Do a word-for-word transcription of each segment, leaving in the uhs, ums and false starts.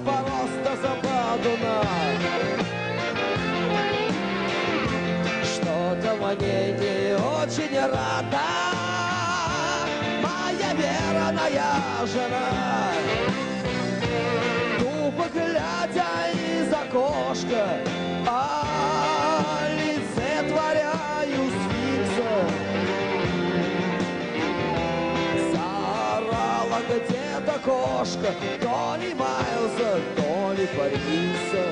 просто забавно. Что-то мне не очень рада моя верная жена. Тупо глядя из окошка, олицетворяю сфинкса. Заорала где-то кошка, то ли Майлза, то ли Париса.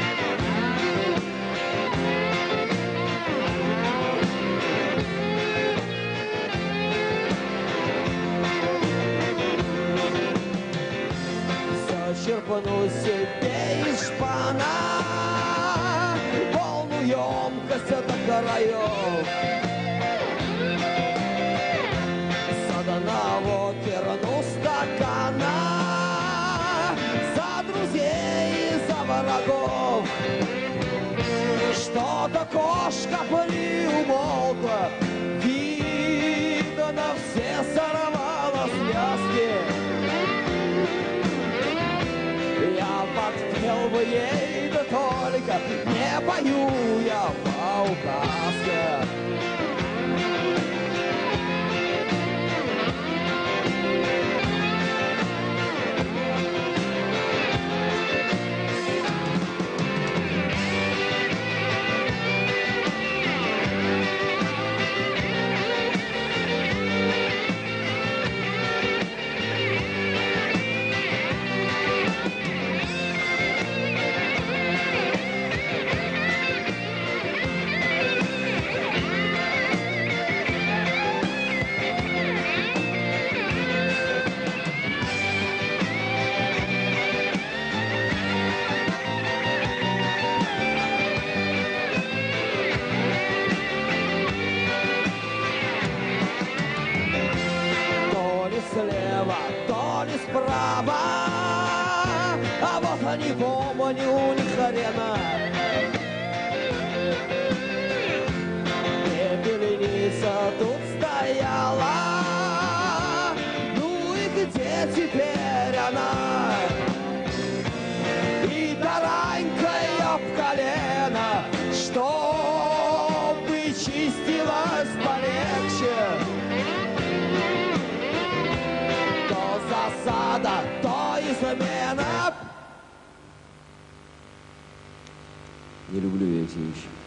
Зачерпну себе из шпана полную емкость до краев. За одного керну стакана, за друзей и за врагов. Что-то кошка приумолкла, видно, все сорвала связки. Я подпел бы ей, да только не пою я по указке. Слева, то ли справа, а вот не помню ни хрена. Пепельница тут стояла, ну и где теперь она? И таранькая об колено, чтобы чистилась полегче. Засада, то измена. Не люблю я эти вещи.